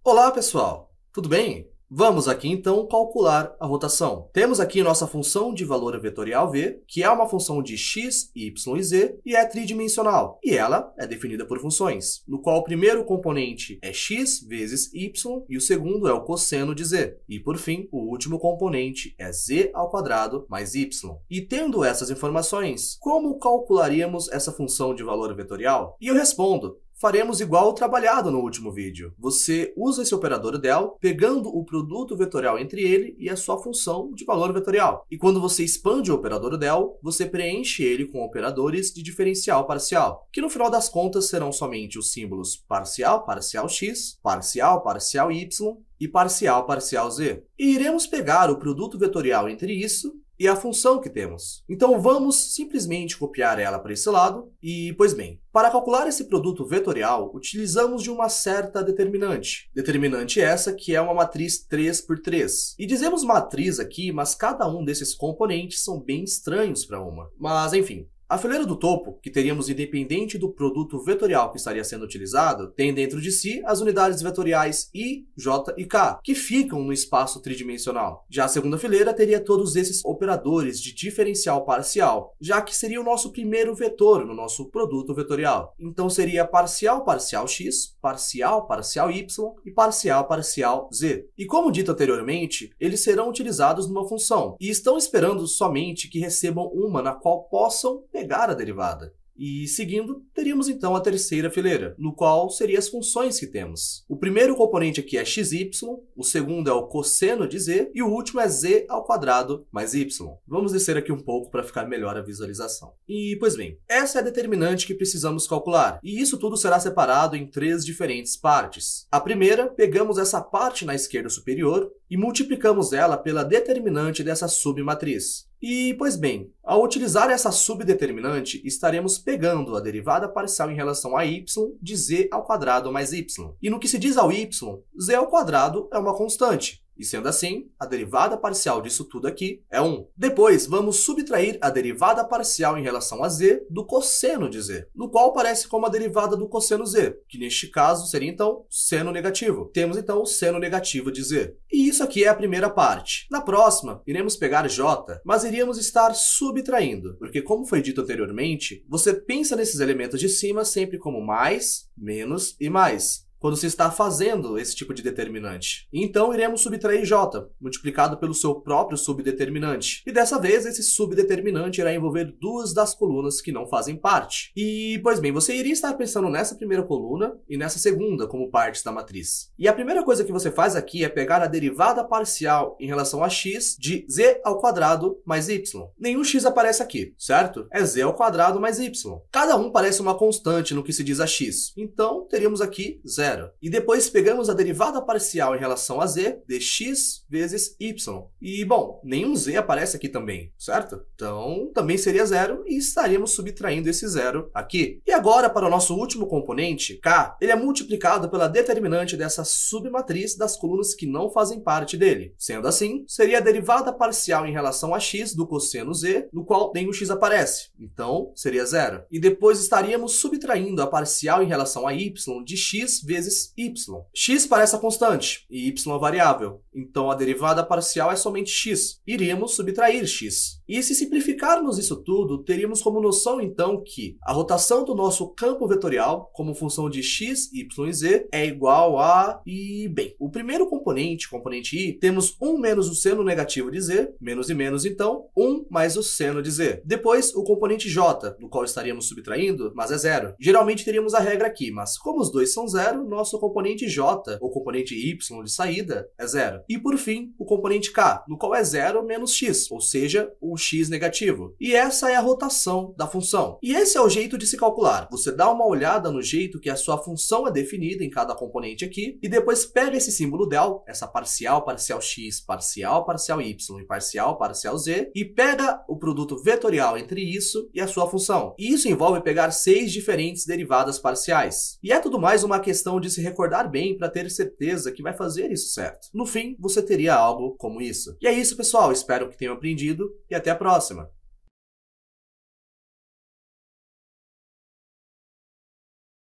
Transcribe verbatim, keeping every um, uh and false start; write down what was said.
Olá, pessoal! Tudo bem? Vamos aqui então calcular a rotação. Temos aqui nossa função de valor vetorial v, que é uma função de x, y e z e é tridimensional. E ela é definida por funções, no qual o primeiro componente é x vezes y e o segundo é o cosseno de z. E por fim, o último componente é z ao quadrado mais y. E tendo essas informações, como calcularíamos essa função de valor vetorial? E eu respondo: faremos igual o trabalhado no último vídeo. Você usa esse operador del, pegando o produto vetorial entre ele e a sua função de valor vetorial. E quando você expande o operador del, você preenche ele com operadores de diferencial parcial, que no final das contas serão somente os símbolos parcial parcial x, parcial parcial y e parcial parcial z. E iremos pegar o produto vetorial entre isso e a função que temos. Então vamos simplesmente copiar ela para esse lado e, pois bem, para calcular esse produto vetorial, utilizamos de uma certa determinante. Determinante essa que é uma matriz três por três. E dizemos matriz aqui, mas cada um desses componentes são bem estranhos para uma. Mas enfim. A fileira do topo, que teríamos independente do produto vetorial que estaria sendo utilizado, tem dentro de si as unidades vetoriais i, j e k, que ficam no espaço tridimensional. Já a segunda fileira teria todos esses operadores de diferencial parcial, já que seria o nosso primeiro vetor no nosso produto vetorial. Então seria parcial parcial x, parcial parcial y e parcial parcial z. E como dito anteriormente, eles serão utilizados numa função, e estão esperando somente que recebam uma na qual possam pegar a derivada. E seguindo, teríamos então a terceira fileira, no qual seriam as funções que temos. O primeiro componente aqui é xy, o segundo é o cosseno de z e o último é z ao quadrado mais y. Vamos descer aqui um pouco para ficar melhor a visualização. E, pois bem, essa é a determinante que precisamos calcular, e isso tudo será separado em três diferentes partes. A primeira, pegamos essa parte na esquerda superior e multiplicamos ela pela determinante dessa submatriz. E, pois bem, ao utilizar essa subdeterminante, estaremos pegando a derivada parcial em relação a y de z ao quadrado mais y. E no que se diz ao y, z ao quadrado é uma constante. E sendo assim, a derivada parcial disso tudo aqui é um. Depois, vamos subtrair a derivada parcial em relação a z do cosseno de z, no qual parece como a derivada do cosseno z, que neste caso seria então seno negativo. Temos então o seno negativo de z. E isso aqui é a primeira parte. Na próxima, iremos pegar j, mas iríamos estar subtraindo, porque como foi dito anteriormente, você pensa nesses elementos de cima sempre como mais, menos e mais, quando se está fazendo esse tipo de determinante. Então, iremos subtrair j, multiplicado pelo seu próprio subdeterminante. E dessa vez, esse subdeterminante irá envolver duas das colunas que não fazem parte. E, pois bem, você iria estar pensando nessa primeira coluna e nessa segunda como partes da matriz. E a primeira coisa que você faz aqui é pegar a derivada parcial em relação a x de z ao quadrado mais y. Nenhum x aparece aqui, certo? É z ao quadrado mais y. Cada um parece uma constante no que se diz a x. Então, teríamos aqui zero. E depois pegamos a derivada parcial em relação a z de x vezes y. E, bom, nenhum z aparece aqui também, certo? Então, também seria zero e estaríamos subtraindo esse zero aqui. E agora, para o nosso último componente, k, ele é multiplicado pela determinante dessa submatriz das colunas que não fazem parte dele. Sendo assim, seria a derivada parcial em relação a x do cosseno z, no qual nenhum x aparece. Então, seria zero. E depois estaríamos subtraindo a parcial em relação a y de x vezes vezes y. X parece a constante e y a variável, então a derivada parcial é somente x. Iríamos subtrair x. E se simplificarmos isso tudo, teríamos como noção então que a rotação do nosso campo vetorial, como função de x, y e z, é igual a... E, bem, o primeiro componente, componente i, temos um menos o seno negativo de z, menos e menos então, um mais o seno de z. Depois, o componente j, do qual estaríamos subtraindo, mas é zero. Geralmente teríamos a regra aqui, mas como os dois são zero, nosso componente j, ou componente y de saída, é zero. E por fim, o componente k, no qual é zero menos x, ou seja, o x negativo. E essa é a rotação da função. E esse é o jeito de se calcular. Você dá uma olhada no jeito que a sua função é definida em cada componente aqui, e depois pega esse símbolo del, essa parcial parcial x, parcial parcial y e parcial parcial z, e pega o produto vetorial entre isso e a sua função. E isso envolve pegar seis diferentes derivadas parciais. E é tudo mais uma questão de se recordar bem para ter certeza que vai fazer isso certo. No fim, você teria algo como isso. E é isso, pessoal. Espero que tenham aprendido e até a próxima.